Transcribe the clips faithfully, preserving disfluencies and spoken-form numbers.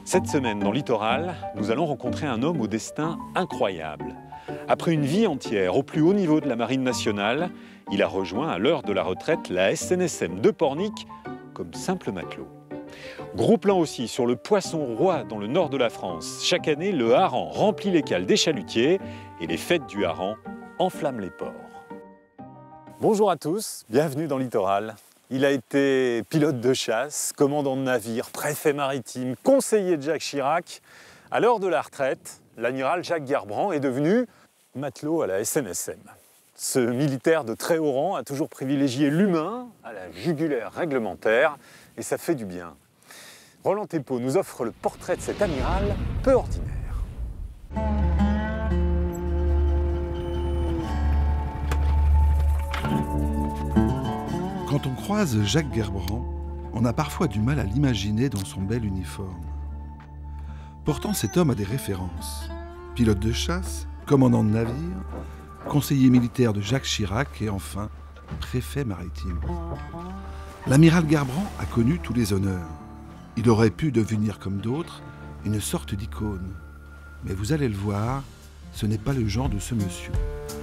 Cette semaine, dans Littoral, nous allons rencontrer un homme au destin incroyable. Après une vie entière au plus haut niveau de la Marine nationale, il a rejoint à l'heure de la retraite la S N S M de Pornic comme simple matelot. Gros plan aussi sur le poisson roi dans le nord de la France. Chaque année, le hareng remplit les cales des chalutiers et les fêtes du hareng enflamment les ports. Bonjour à tous, bienvenue dans Littoral. Il a été pilote de chasse, commandant de navire, préfet maritime, conseiller de Jacques Chirac. À l'heure de la retraite, l'amiral Jacques Garbrand est devenu matelot à la S N S M. Ce militaire de très haut rang a toujours privilégié l'humain à la jugulaire réglementaire et ça fait du bien. Roland Thépeau nous offre le portrait de cet amiral peu ordinaire. Quand on croise Jacques Garbrand, on a parfois du mal à l'imaginer dans son bel uniforme. Pourtant, cet homme a des références. Pilote de chasse, commandant de navire, conseiller militaire de Jacques Chirac et enfin, préfet maritime. L'amiral Garbrand a connu tous les honneurs. Il aurait pu devenir comme d'autres une sorte d'icône. Mais vous allez le voir, ce n'est pas le genre de ce monsieur.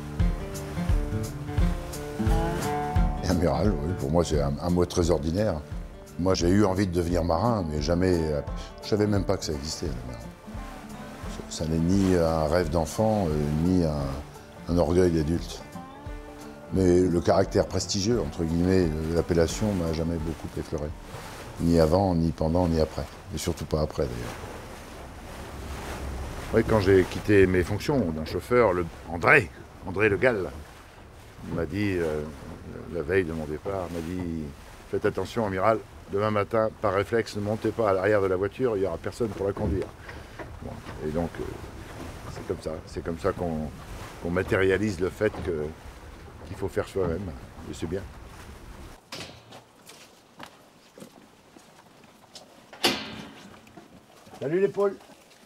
Amiral, oui, pour moi c'est un, un mot très ordinaire. Moi j'ai eu envie de devenir marin, mais jamais, je ne savais même pas que ça existait. Ça, ça n'est ni un rêve d'enfant, euh, ni un, un orgueil d'adulte. Mais le caractère prestigieux, entre guillemets, de l'appellation m'a jamais beaucoup effleuré. Ni avant, ni pendant, ni après. Et surtout pas après d'ailleurs. Oui, quand j'ai quitté mes fonctions d'un chauffeur, le André, André Le Gall, m'a dit, euh, la veille de mon départ, m'a dit « Faites attention, amiral, demain matin, par réflexe, ne montez pas à l'arrière de la voiture, il n'y aura personne pour la conduire. Bon, » Et donc, euh, c'est comme ça. C'est comme ça qu'on qu'on matérialise le fait que, qu'il faut faire soi-même. Et c'est bien. Salut les poules.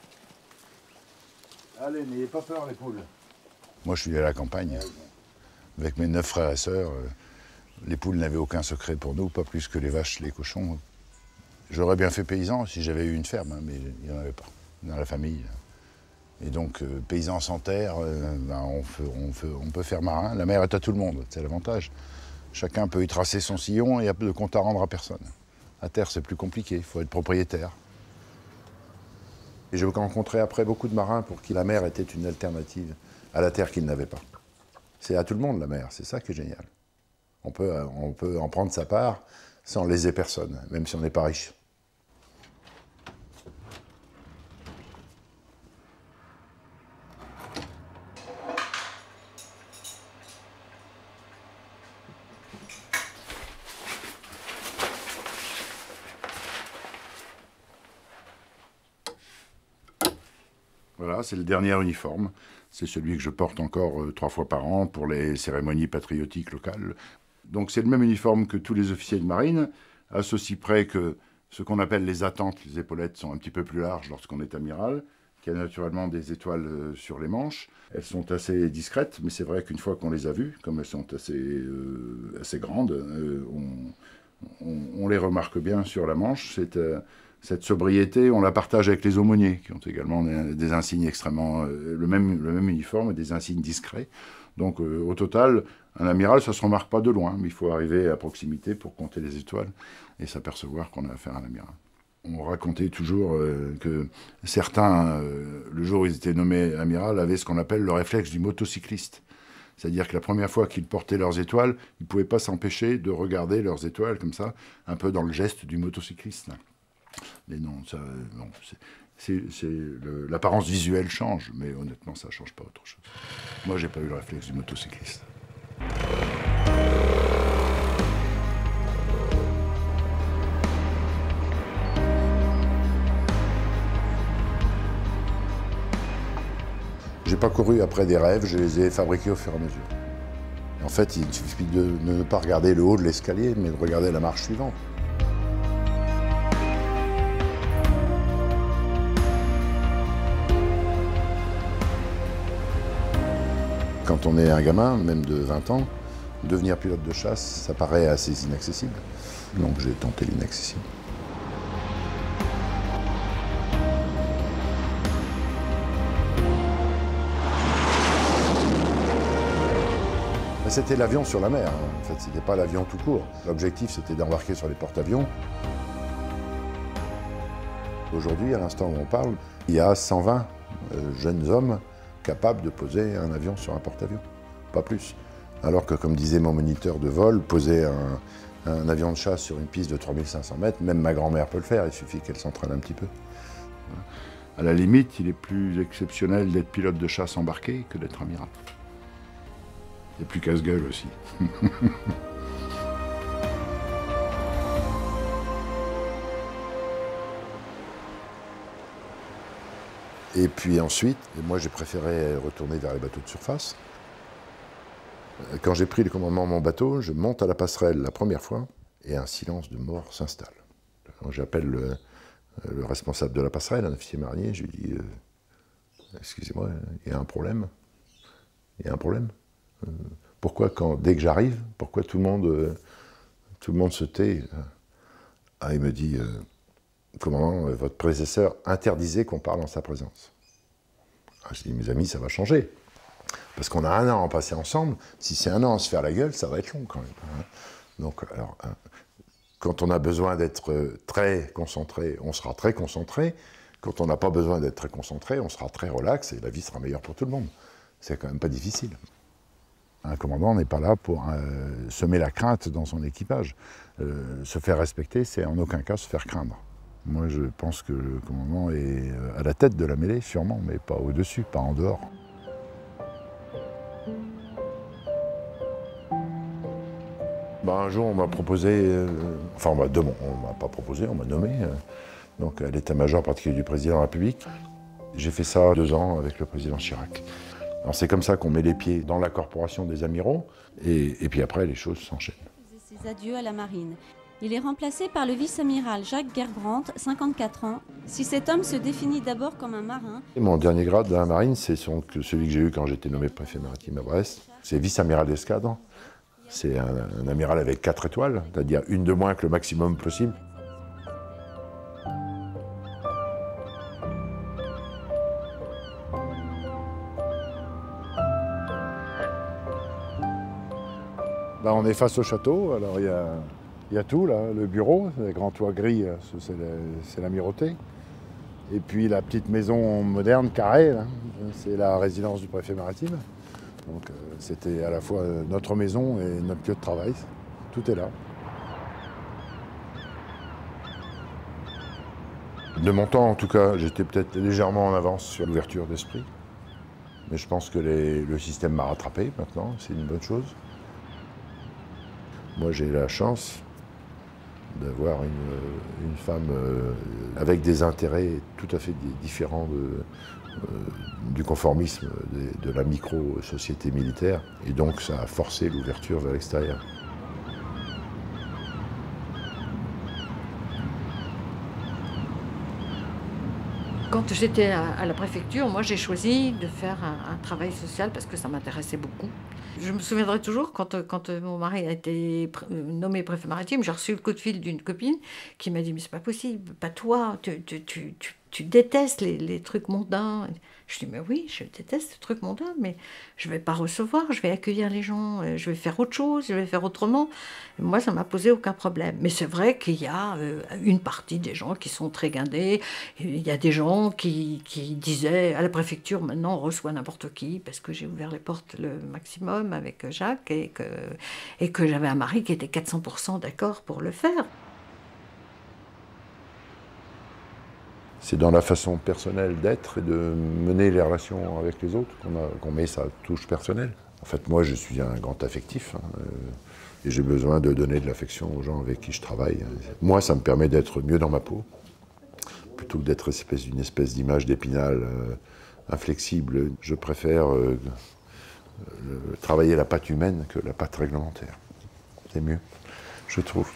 Allez, n'ayez pas peur les poules. Moi je suis à la campagne. Avec mes neuf frères et sœurs, euh, les poules n'avaient aucun secret pour nous, pas plus que les vaches, les cochons. J'aurais bien fait paysan si j'avais eu une ferme, hein, mais il n'y en avait pas dans la famille. Et donc, euh, paysan sans terre, euh, ben, on, fait, on, fait, on peut faire marin. La mer est à tout le monde, c'est l'avantage. Chacun peut y tracer son sillon et il n'y a de compte à rendre à personne. À terre, c'est plus compliqué, il faut être propriétaire. Et j'ai rencontré après beaucoup de marins pour qui la mer était une alternative à la terre qu'ils n'avaient pas. C'est à tout le monde la mer, c'est ça qui est génial. On peut, on peut en prendre sa part sans léser personne, même si on n'est pas riche. Voilà, c'est le dernier uniforme. C'est celui que je porte encore euh, trois fois par an pour les cérémonies patriotiques locales. Donc c'est le même uniforme que tous les officiers de marine, à ceci près que ce qu'on appelle les attentes, les épaulettes sont un petit peu plus larges lorsqu'on est amiral, qu'il y a naturellement des étoiles euh, sur les manches. Elles sont assez discrètes, mais c'est vrai qu'une fois qu'on les a vues, comme elles sont assez, euh, assez grandes, euh, on, on, on les remarque bien sur la manche. C'est... Euh, Cette sobriété, on la partage avec les aumôniers, qui ont également des, des insignes extrêmement... Euh, le, même, le même uniforme et des insignes discrets. Donc, euh, au total, un amiral, ça ne se remarque pas de loin, mais il faut arriver à proximité pour compter les étoiles et s'apercevoir qu'on a affaire à un amiral. On racontait toujours euh, que certains, euh, le jour où ils étaient nommés amiral, avaient ce qu'on appelle le réflexe du motocycliste. C'est-à-dire que la première fois qu'ils portaient leurs étoiles, ils ne pouvaient pas s'empêcher de regarder leurs étoiles comme ça, un peu dans le geste du motocycliste. Mais non, ça, non l'apparence visuelle change, mais honnêtement, ça ne change pas autre chose. Moi, j'ai pas eu le réflexe du motocycliste. J'ai pas couru après des rêves, je les ai fabriqués au fur et à mesure. En fait, il suffit de ne pas regarder le haut de l'escalier, mais de regarder la marche suivante. Quand on est un gamin, même de vingt ans, devenir pilote de chasse, ça paraît assez inaccessible. Donc j'ai tenté l'inaccessible. C'était l'avion sur la mer, hein. En fait, c'était pas l'avion tout court. L'objectif, c'était d'embarquer sur les porte-avions. Aujourd'hui, à l'instant où on parle, il y a cent vingt euh, jeunes hommes capables de poser un avion sur un porte-avions, pas plus. Alors que, comme disait mon moniteur de vol, poser un, un avion de chasse sur une piste de trois mille cinq cents mètres, même ma grand-mère peut le faire, il suffit qu'elle s'entraîne un petit peu. À la limite, il est plus exceptionnel d'être pilote de chasse embarqué que d'être amiral. Et plus casse-gueule aussi. Et puis ensuite, moi j'ai préféré retourner vers les bateaux de surface. Quand j'ai pris le commandement de mon bateau, je monte à la passerelle la première fois et un silence de mort s'installe. J'appelle le, le responsable de la passerelle, un officier marinier, je lui dis euh, « Excusez-moi, il y a un problème. Il y a un problème. Euh, pourquoi quand, dès que j'arrive, pourquoi tout le monde, euh, tout le monde se tait ?» Ah, il me dit euh, « Commandant, votre prédécesseur interdisait qu'on parle en sa présence. » Ah, je dis « Mes amis, ça va changer. Parce qu'on a un an à en passer ensemble. Si c'est un an à se faire la gueule, ça va être long quand même. » Donc, alors, hein, quand on a besoin d'être très concentré, on sera très concentré. Quand on n'a pas besoin d'être très concentré, on sera très relax et la vie sera meilleure pour tout le monde. C'est quand même pas difficile. Un commandant n'est pas là pour euh, semer la crainte dans son équipage. Euh, se faire respecter, c'est en aucun cas se faire craindre. Moi, je pense que le commandant est à la tête de la mêlée, sûrement, mais pas au-dessus, pas en dehors. Ben, un jour, on m'a proposé, euh, enfin, on m'a on m'a pas proposé, on m'a nommé, euh, donc à l'état-major particulier du président de la République. J'ai fait ça deux ans avec le président Chirac. Alors c'est comme ça qu'on met les pieds dans la corporation des amiraux, et, et puis après, les choses s'enchaînent. Ses adieux à la marine. Il est remplacé par le vice-amiral Jacques Gerbrandt, cinquante-quatre ans. Si cet homme se définit d'abord comme un marin... Et mon dernier grade dans la marine, c'est celui que j'ai eu quand j'étais nommé préfet maritime à Brest. C'est vice-amiral d'escadre. C'est un, un amiral avec quatre étoiles, c'est-à-dire une de moins que le maximum possible. Ben, on est face au château, alors il y a, il y a tout là, le bureau, le grand toit gris, c'est l'amirauté. Et puis la petite maison moderne, carrée, c'est la résidence du préfet maritime. Donc euh, c'était à la fois notre maison et notre lieu de travail. Tout est là. De mon temps, en tout cas, j'étais peut-être légèrement en avance sur l'ouverture d'esprit. Mais je pense que les, le système m'a rattrapé maintenant, c'est une bonne chose. Moi, j'ai la chance d'avoir une, une femme euh, avec des intérêts tout à fait différents de, euh, du conformisme de, de la micro-société militaire. Et donc, ça a forcé l'ouverture vers l'extérieur. Quand j'étais à, à la préfecture, moi j'ai choisi de faire un, un travail social parce que ça m'intéressait beaucoup. Je me souviendrai toujours quand, quand mon mari a été nommé préfet maritime, j'ai reçu le coup de fil d'une copine qui m'a dit « mais c'est pas possible, pas toi, tu, tu, tu, tu, tu détestes les, les trucs mondains ». Je dis « mais oui, je déteste les trucs mondains, mais je vais pas recevoir, je vais accueillir les gens, je vais faire autre chose, je vais faire autrement ». Moi, ça m'a posé aucun problème. Mais c'est vrai qu'il y a euh, une partie des gens qui sont très guindés. Il y a des gens qui, qui disaient à la préfecture, maintenant on reçoit n'importe qui, parce que j'ai ouvert les portes le maximum avec Jacques et que, et que j'avais un mari qui était quatre cents pour cent d'accord pour le faire. C'est dans la façon personnelle d'être et de mener les relations avec les autres qu'on qu'on met sa touche personnelle. En fait, moi, je suis un grand affectif hein, euh, et j'ai besoin de donner de l'affection aux gens avec qui je travaille. Moi, ça me permet d'être mieux dans ma peau, plutôt que d'être espèce, une espèce d'image d'épinal euh, inflexible. Je préfère euh, euh, travailler la patte humaine que la patte réglementaire. C'est mieux, je trouve.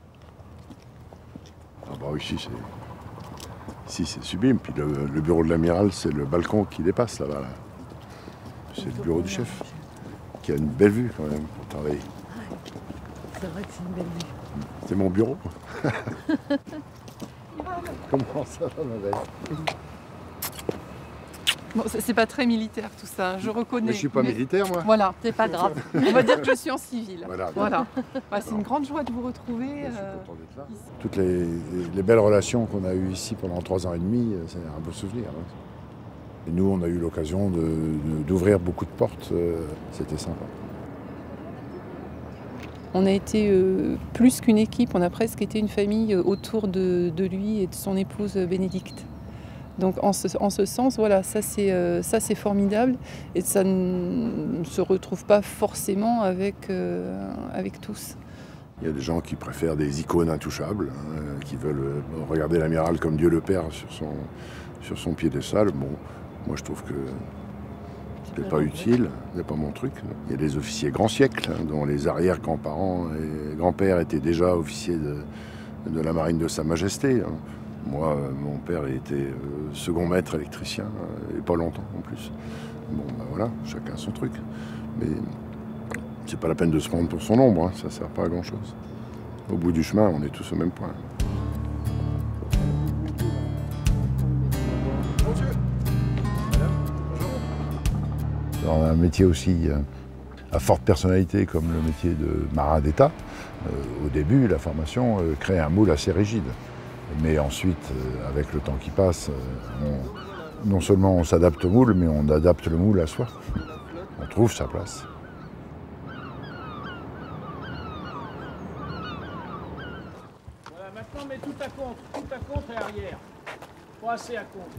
Ah bah ici, c'est... Ici, c'est sublime. Puis le, le bureau de l'amiral, c'est le balcon qui dépasse là-bas. Là. C'est le bureau du chef, qui a une belle vue quand même pour travailler. C'est vrai que c'est une belle vue. C'est mon bureau. Comment ça va, ma belle? Bon, c'est pas très militaire tout ça, je reconnais. Mais je suis pas mais... militaire, moi. Voilà. C'est pas grave. On va dire que je suis en civil. Voilà. Voilà. Bah, c'est une grande joie de vous retrouver. Je suis euh, content d'être là. Toutes les, les belles relations qu'on a eues ici pendant trois ans et demi, c'est un beau souvenir. Hein. Et nous, on a eu l'occasion de, de, d'ouvrir beaucoup de portes. Euh, C'était sympa. On a été euh, plus qu'une équipe, on a presque été une famille euh, autour de, de lui et de son épouse euh, Bénédicte. Donc en ce, en ce sens, voilà, ça c'est euh, ça c'est formidable et ça ne se retrouve pas forcément avec, euh, avec tous. Il y a des gens qui préfèrent des icônes intouchables, hein, qui veulent euh, regarder l'amiral comme Dieu le Père sur son, sur son piédestal. Bon, moi je trouve que c'est pas utile, c'est pas mon truc. Il y a des officiers grand siècle, hein, dont les arrière-grands-parents et grands-pères étaient déjà officiers de, de la marine de Sa Majesté. Hein. Moi, euh, mon père était euh, second maître électricien, euh, et pas longtemps en plus. Bon, ben voilà, chacun son truc. Mais c'est pas la peine de se prendre pour son ombre, hein, ça sert pas à grand-chose. Au bout du chemin, on est tous au même point. Dans un métier aussi euh, à forte personnalité comme le métier de marin d'État, euh, au début, la formation euh, crée un moule assez rigide. Mais ensuite, euh, avec le temps qui passe, euh, on, non seulement on s'adapte au moule, mais on adapte le moule à soi. On trouve sa place. Voilà, maintenant on met tout à contre, tout à contre et arrière. Pas assez à contre.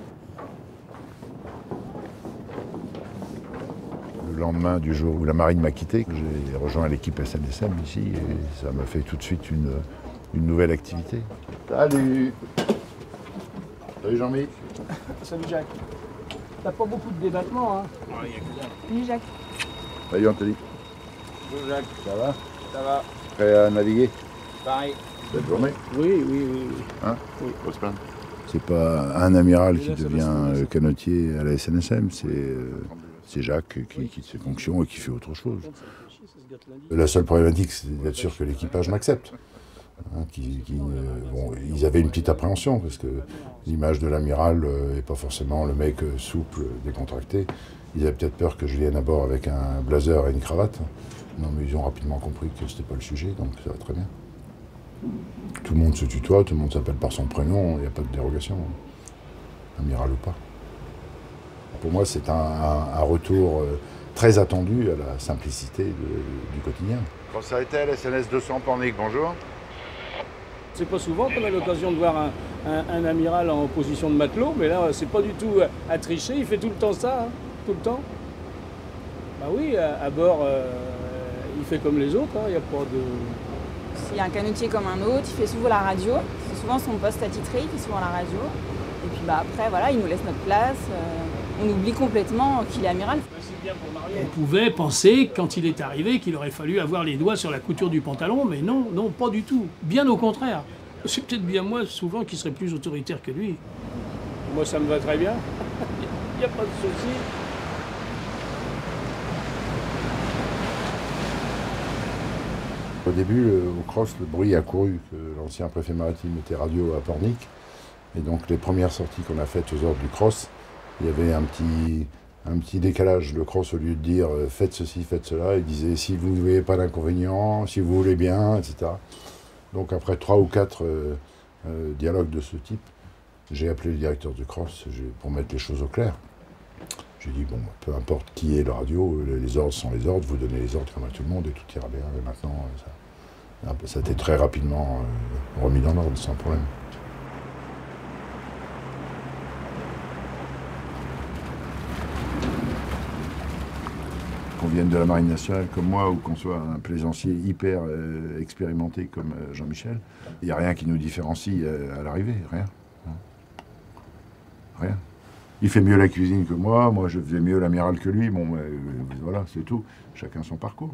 Le lendemain du jour où la marine m'a quitté, j'ai rejoint l'équipe S N S M ici et ça m'a fait tout de suite une, une nouvelle activité. Salut. Salut Jean-Mi. Salut Jacques. T'as pas beaucoup de débattement, hein? Ouais, y a que ça. Salut Jacques. Salut Anthony. Bonjour Jacques. Ça va? Ça va? Prêt à naviguer? Pareil. Bonne journée. Oui, oui, oui. oui. Hein? Oui. Faut se plaindre. C'est pas un amiral qui Déjà, ça va devient se passer. euh, canotier à la S N S M, c'est euh, c'est Jacques qui quitte ses fonctions et qui fait autre chose. La seule problématique, c'est d'être sûr que l'équipage m'accepte. Hein, qui, qui, euh, bon, ils avaient une petite appréhension parce que l'image de l'amiral n'est pas forcément le mec euh, souple, décontracté. Ils avaient peut-être peur que je vienne à bord avec un blazer et une cravate. Non, mais ils ont rapidement compris que c'était pas le sujet, donc ça va très bien. Tout le monde se tutoie, tout le monde s'appelle par son prénom, il n'y a pas de dérogation, amiral ou pas. Pour moi, c'est un, un, un retour euh, très attendu à la simplicité de, du quotidien. Quand ça a été à la S N S deux cents Pornic, bonjour. C'est pas souvent qu'on a l'occasion de voir un, un, un amiral en position de matelot, mais là, c'est pas du tout à tricher, il fait tout le temps ça, hein, tout le temps. Bah oui, à, à bord, euh, il fait comme les autres, il hein, n'y a pas de... Il y a un canotier comme un autre, il fait souvent la radio, c'est souvent son poste attitré, il fait souvent la radio. Et puis bah, après, voilà, il nous laisse notre place, euh, on oublie complètement qu'il est amiral. On pouvait penser, quand il est arrivé, qu'il aurait fallu avoir les doigts sur la couture du pantalon, mais non, non, pas du tout. Bien au contraire. C'est peut-être bien moi, souvent, qui serait plus autoritaire que lui. Moi, ça me va très bien. Il n'y a pas de souci. Au début, au cross, le bruit a couru que l'ancien préfet maritime était radio à Pornic. Et donc les premières sorties qu'on a faites aux ordres du cross, il y avait un petit, un petit décalage. Le cross, au lieu de dire « faites ceci, faites cela », il disait « si vous ne voyez pas d'inconvénient, si vous voulez bien », et cetera. Donc après trois ou quatre euh, euh, dialogues de ce type, j'ai appelé le directeur du cross pour mettre les choses au clair. J'ai dit, bon, peu importe qui est le radio, les ordres sont les ordres, vous donnez les ordres comme à tout le monde et tout ira bien. Et maintenant, ça, ça a été très rapidement euh, remis dans l'ordre, sans problème. Qu'on vienne de la Marine nationale comme moi ou qu'on soit un plaisancier hyper euh, expérimenté comme euh, Jean-Michel, il n'y a rien qui nous différencie euh, à l'arrivée, rien. Rien. Il fait mieux la cuisine que moi, moi je faisais mieux l'amiral que lui, bon, euh, voilà, c'est tout. Chacun son parcours.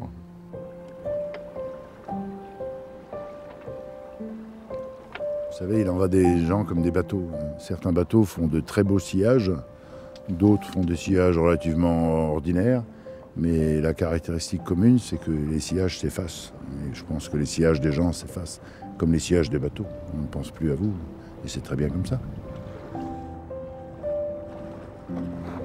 Vous savez, il en va des gens comme des bateaux. Certains bateaux font de très beaux sillages, d'autres font des sillages relativement ordinaires, mais la caractéristique commune, c'est que les sillages s'effacent. Et je pense que les sillages des gens s'effacent, comme les sillages des bateaux. On ne pense plus à vous, et c'est très bien comme ça. Thank you.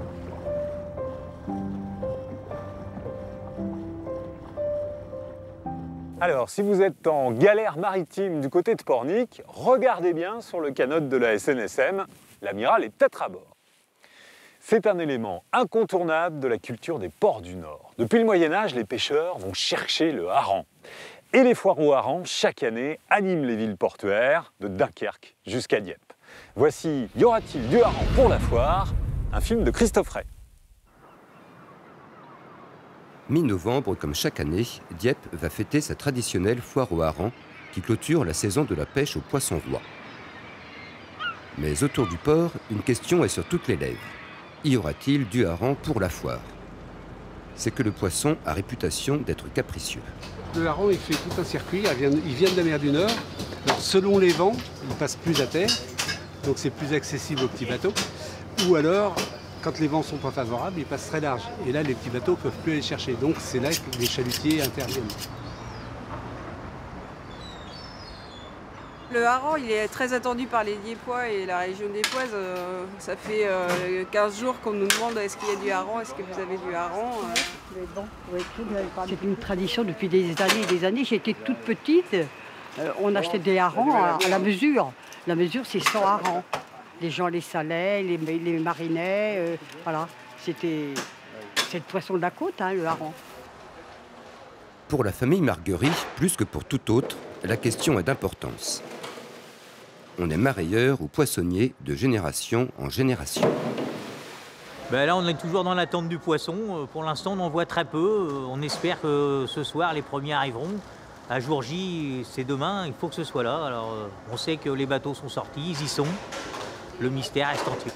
Alors, si vous êtes en galère maritime du côté de Pornic, regardez bien sur le canot de la S N S M, l'amiral est peut-être à bord. C'est un élément incontournable de la culture des ports du Nord. Depuis le Moyen-Âge, les pêcheurs vont chercher le hareng. Et les foires au hareng, chaque année, animent les villes portuaires, de Dunkerque jusqu'à Dieppe. Voici Y aura-t-il du hareng pour la foire, un film de Christophe Ray. Mi-novembre, comme chaque année, Dieppe va fêter sa traditionnelle foire au hareng qui clôture la saison de la pêche au poisson roi. Mais autour du port, une question est sur toutes les lèvres. Y aura-t-il du hareng pour la foire? C'est que le poisson a réputation d'être capricieux. Le hareng, il fait tout un circuit, il vient, il vient de la mer du Nord. Alors, selon les vents, il passe plus à terre, donc c'est plus accessible aux petits bateaux. Ou alors, quand les vents ne sont pas favorables, il passe très large. Et là, les petits bateaux ne peuvent plus aller chercher. Donc c'est là que les chalutiers interviennent. Le hareng, il est très attendu par les Diepois et la région diepoise. Euh, ça fait euh, quinze jours qu'on nous demande est-ce qu'il y a du hareng, est-ce que vous avez du hareng. C'est une tradition depuis des années et des années. J'étais toute petite, euh, on achetait des harengs à, à la mesure. La mesure, c'est cent harengs. Les gens les salaient, les, les marinaient, euh, voilà. C'était c'est le poisson de la côte, hein, le hareng. Pour la famille Marguerie, plus que pour tout autre, la question est d'importance. On est marailleur ou poissonnier de génération en génération. Ben là, on est toujours dans l'attente du poisson. Pour l'instant, on en voit très peu. On espère que ce soir, les premiers arriveront. À jour J, c'est demain, il faut que ce soit là. Alors, on sait que les bateaux sont sortis, ils y sont. Le mystère reste entier.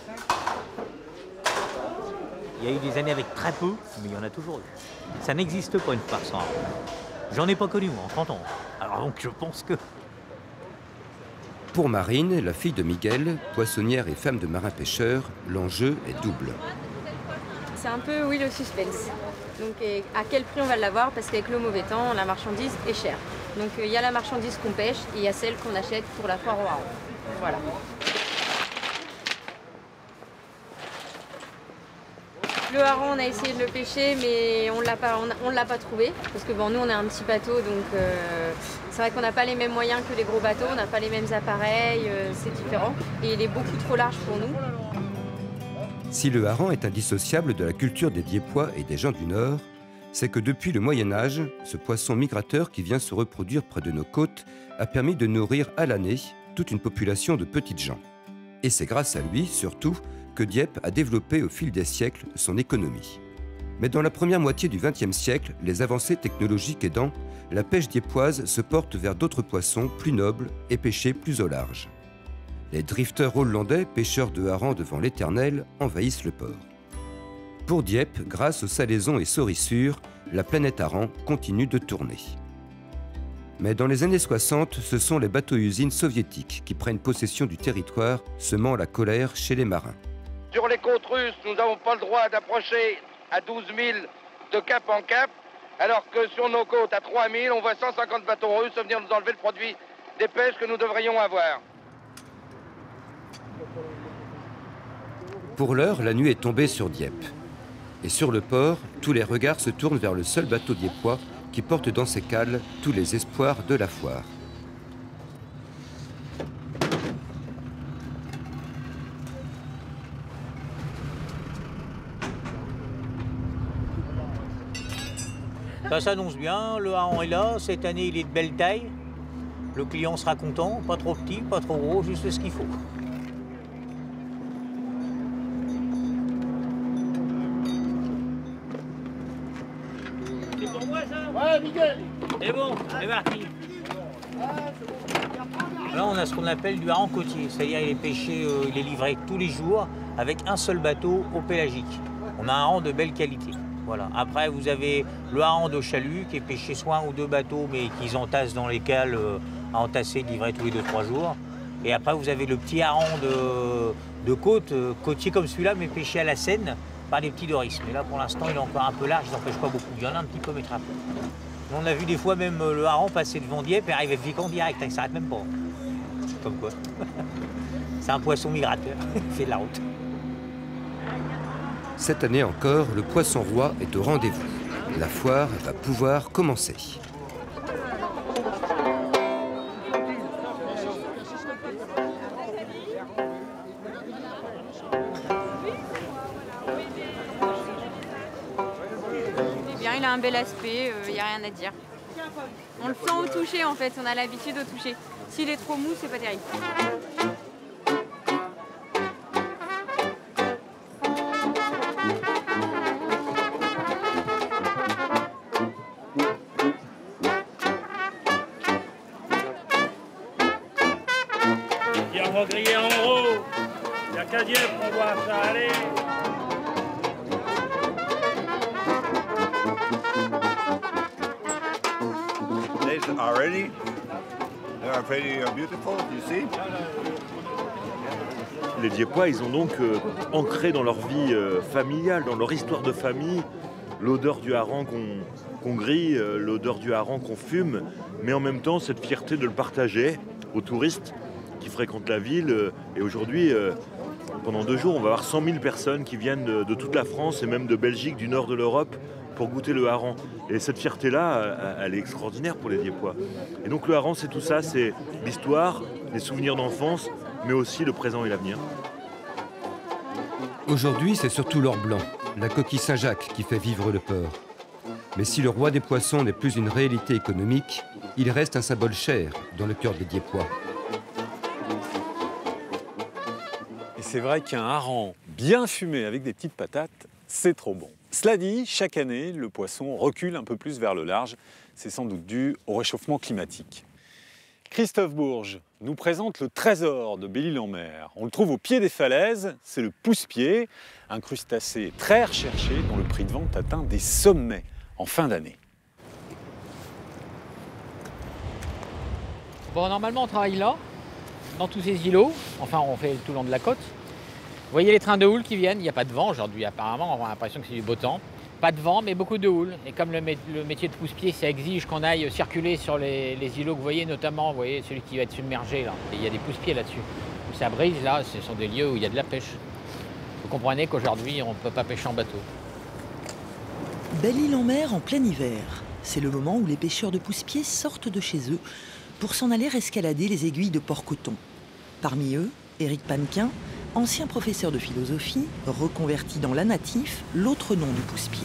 Il y a eu des années avec très peu, mais il y en a toujours eu. Ça n'existe pas une farce sans hareng. J'en ai pas connu, moi, en trente ans. Alors donc, je pense que... Pour Marine, la fille de Miguel, poissonnière et femme de marin-pêcheur, l'enjeu est double. C'est un peu, oui, le suspense. Donc, et à quel prix on va l'avoir? Parce qu'avec le mauvais temps, la marchandise est chère. Donc, il y a la marchandise qu'on pêche et il y a celle qu'on achète pour la foire au hareng. Voilà. Le hareng, on a essayé de le pêcher, mais on ne l'a pas trouvé. Parce que bon, nous, on a un petit bateau, donc euh, c'est vrai qu'on n'a pas les mêmes moyens que les gros bateaux, on n'a pas les mêmes appareils, euh, c'est différent. Et il est beaucoup trop large pour nous. Si le hareng est indissociable de la culture des Diepois et des gens du Nord, c'est que depuis le Moyen-Âge, ce poisson migrateur qui vient se reproduire près de nos côtes a permis de nourrir à l'année toute une population de petites gens. Et c'est grâce à lui, surtout, que Dieppe a développé au fil des siècles son économie. Mais dans la première moitié du vingtième siècle, les avancées technologiques aidant, la pêche diepoise se porte vers d'autres poissons plus nobles et pêchés plus au large. Les drifters hollandais, pêcheurs de harengs devant l'Éternel, envahissent le port. Pour Dieppe, grâce aux salaisons et saurissures, la planète hareng continue de tourner. Mais dans les années soixante, ce sont les bateaux-usines soviétiques qui prennent possession du territoire, semant la colère chez les marins. Sur les côtes russes, nous n'avons pas le droit d'approcher à douze mille de cap en cap, alors que sur nos côtes à trois mille, on voit cent cinquante bateaux russes venir nous enlever le produit des pêches que nous devrions avoir. Pour l'heure, la nuit est tombée sur Dieppe. Et sur le port, tous les regards se tournent vers le seul bateau diepois qui porte dans ses cales tous les espoirs de la foire. Ça s'annonce bien, le hareng est là, cette année il est de belle taille. Le client sera content, pas trop petit, pas trop gros, juste ce qu'il faut. C'est pour moi ça? Ouais, Miguel. C'est bon, c'est parti. Là on a ce qu'on appelle du hareng côtier, c'est-à-dire il est pêché, euh, il est livré tous les jours avec un seul bateau au pélagique. On a un hareng de belle qualité. Voilà. Après, vous avez le hareng de chalut qui est pêché soit un ou deux bateaux, mais qu'ils entassent dans les cales euh, à entasser, livrés tous les deux trois jours. Et après, vous avez le petit hareng de, de côte, euh, côtier comme celui-là, mais pêché à la Seine par des petits doris. Mais là, pour l'instant, il est encore un peu large, il n'en pêche pas beaucoup. Il y en a un petit peu, mais très peu. On a vu des fois même le hareng passer devant Dieppe et arriver à Vic en direct, hein, il ne s'arrête même pas. Comme quoi. C'est un poisson migrateur, il fait de la route. Cette année encore, le poisson roi est au rendez-vous. La foire va pouvoir commencer. un bel aspect, il n'y a rien à dire. On le sent au toucher en fait, on a l'habitude au toucher. S'il est trop mou, c'est pas terrible. On va griller en haut. Il n'y a qu'à dire pour voir ça aller. These are ready. They are pretty beautiful, you see. Les Diepois, ils ont donc euh, ancré dans leur vie euh, familiale, dans leur histoire de famille, l'odeur du hareng qu'on qu'on grille, euh, l'odeur du hareng qu'on fume, mais en même temps cette fierté de le partager aux touristes qui fréquentent la ville. Euh, et aujourd'hui, euh, pendant deux jours, on va avoir cent mille personnes qui viennent de, de toute la France et même de Belgique, du nord de l'Europe, pour goûter le hareng. Et cette fierté-là, elle est extraordinaire pour les Diepois. Et donc le hareng, c'est tout ça, c'est l'histoire, les souvenirs d'enfance, mais aussi le présent et l'avenir. Aujourd'hui, c'est surtout l'or blanc, la coquille Saint-Jacques, qui fait vivre le port. Mais si le roi des poissons n'est plus une réalité économique, il reste un symbole cher dans le cœur des Diepois. Et c'est vrai qu'un hareng bien fumé avec des petites patates, c'est trop bon. Cela dit, chaque année, le poisson recule un peu plus vers le large. C'est sans doute dû au réchauffement climatique. Christophe Bourges nous présente le trésor de Belle-Île-en-Mer. On le trouve au pied des falaises, c'est le pousse-pied, un crustacé très recherché dont le prix de vente atteint des sommets en fin d'année. Bon, normalement, on travaille là, dans tous ces îlots. Enfin, on fait tout le long de la côte. Vous voyez les trains de houle qui viennent. Il n'y a pas de vent aujourd'hui, apparemment. On a l'impression que c'est du beau temps. Pas de vent, mais beaucoup de houle. Et comme le, mé le métier de pousse-pied, ça exige qu'on aille circuler sur les, les îlots que vous voyez, notamment, vous voyez, celui qui va être submergé, là. Et il y a des pousse-pieds là-dessus. Ça brise, là, ce sont des lieux où il y a de la pêche. Vous comprenez qu'aujourd'hui, on ne peut pas pêcher en bateau. Belle-Île-en-Mer en plein hiver. C'est le moment où les pêcheurs de pousse-pieds sortent de chez eux pour s'en aller escalader les aiguilles de Port-Coton. Parmi eux, Éric Pannequin, ancien professeur de philosophie, reconverti dans la natif, l'autre nom du pousse-pied.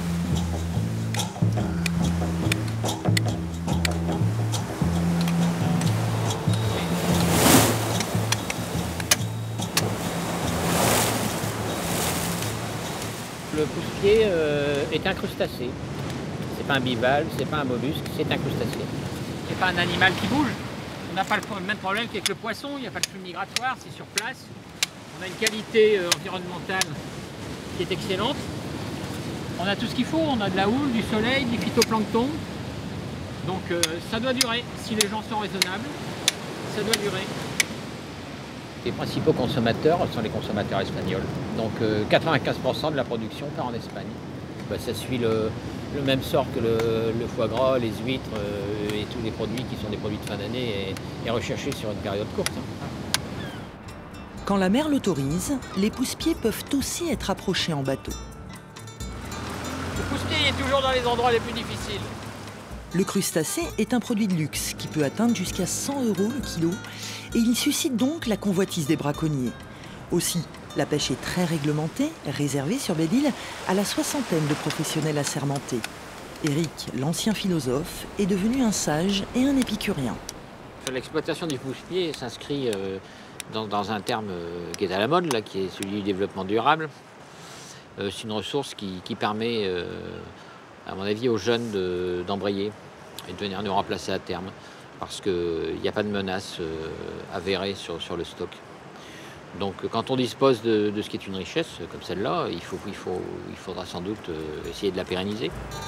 Le pousse-pied euh, est un crustacé. C'est pas un bivalve, c'est pas un mollusque, c'est un crustacé. C'est pas un animal qui bouge. On n'a pas le même problème qu'avec le poisson, il n'y a pas de flux migratoire, c'est sur place. On a une qualité euh, environnementale qui est excellente. On a tout ce qu'il faut, on a de la houle, du soleil, du phytoplancton. Donc euh, ça doit durer, si les gens sont raisonnables, ça doit durer. Les principaux consommateurs sont les consommateurs espagnols. Donc euh, quatre-vingt-quinze pour cent de la production part en Espagne. Bah, ça suit le, le même sort que le, le foie gras, les huîtres euh, et tous les produits qui sont des produits de fin d'année et, et recherchés sur une période courte. Hein. Quand la mer l'autorise, les pousse-pieds peuvent aussi être approchés en bateau. Le pousse-pied est toujours dans les endroits les plus difficiles. Le crustacé est un produit de luxe qui peut atteindre jusqu'à cent euros le kilo et il suscite donc la convoitise des braconniers. Aussi, la pêche est très réglementée, réservée sur Belle-Île à la soixantaine de professionnels assermentés. Éric, l'ancien philosophe, est devenu un sage et un épicurien. L'exploitation du pousse-pied s'inscrit euh, dans, dans un terme euh, qui est à la mode, là, qui est celui du développement durable. Euh, c'est une ressource qui, qui permet, euh, à mon avis, aux jeunes d'embrayer de, et de venir nous remplacer à terme, parce qu'il n'y a pas de menace euh, avérée sur, sur le stock. Donc quand on dispose de, de ce qui est une richesse, comme celle-là, il, faut, il, faut, il faudra sans doute euh, essayer de la pérenniser.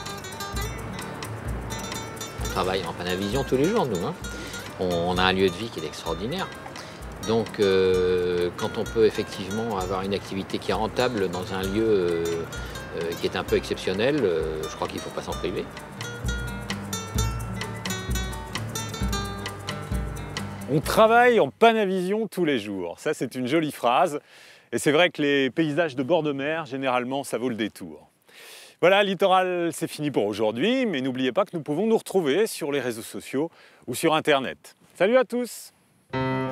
On travaille en Panavision tous les jours, nous. Hein. On, on a un lieu de vie qui est extraordinaire. Donc euh, quand on peut effectivement avoir une activité qui est rentable dans un lieu euh, euh, qui est un peu exceptionnel, euh, je crois qu'il ne faut pas s'en priver. On travaille en Panavision tous les jours. Ça, c'est une jolie phrase. Et c'est vrai que les paysages de bord de mer, généralement, ça vaut le détour. Voilà, Littoral, c'est fini pour aujourd'hui. Mais n'oubliez pas que nous pouvons nous retrouver sur les réseaux sociaux ou sur Internet. Salut à tous!